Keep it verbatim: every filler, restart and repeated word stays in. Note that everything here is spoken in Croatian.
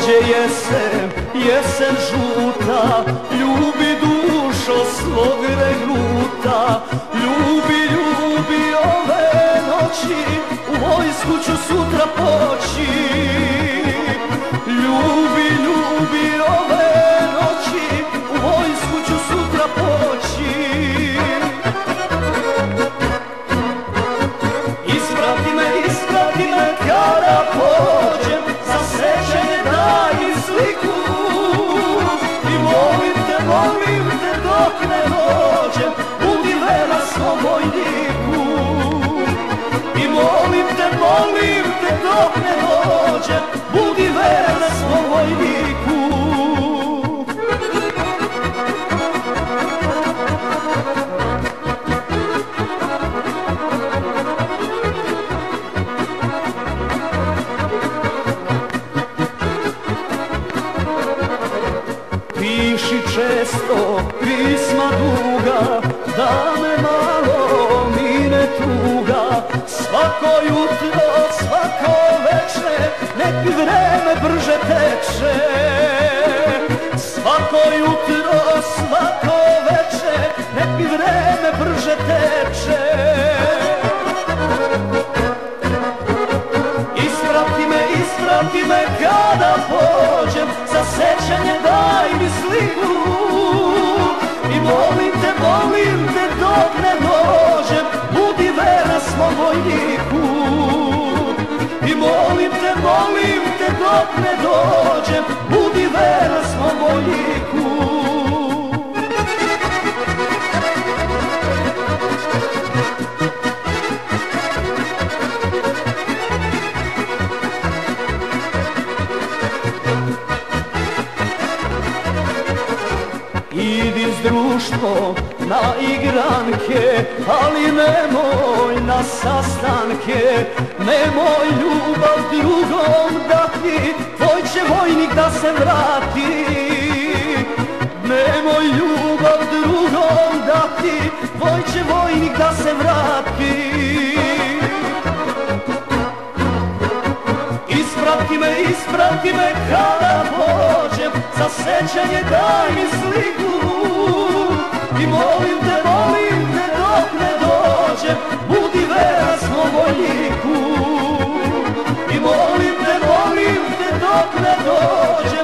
dođe jesen, jesen žuta, ljubi dušo svog regruta. Ljubi, ljubi ove noći, u vojsku ću sutra poći. Ljubi, ljubi ove noći, u vojsku ću sutra poći. Isprati me, isprati me kada pođem, za sećanje daj mi sliku. I molim te, molim te dok ne dođem, budi vera svom vojniku. I molim te, molim te dok ne dođem, budi vera svom vojniku. Piši često pisma duga, da me malo mine tuga. Svako jutro, svako večer, nek mi vreme brže teče. Svako jutro, svako večer, nek mi vreme brže teče. Isprati me, isprati me kada pođem, za sećanje daj mi sliku. I molim te, molim te dok ne dođem, budi vera svom vojniku. I molim te, molim te dok ne dođem, budi vera svom vojniku. Idi s društvom na igranke, ali nemoj na sastanke. Nemoj ljubav drugom dati, tvoj će vojnik da se vrati. Nemoj ljubav drugom dati, tvoj će vojnik da se vrati. Isprati me, isprati me kada pođem, za sećanje daj mi sliku. I molim te, molim te dok ne dođem, budi vera svom vojniku. I molim te, molim te dok ne dođem,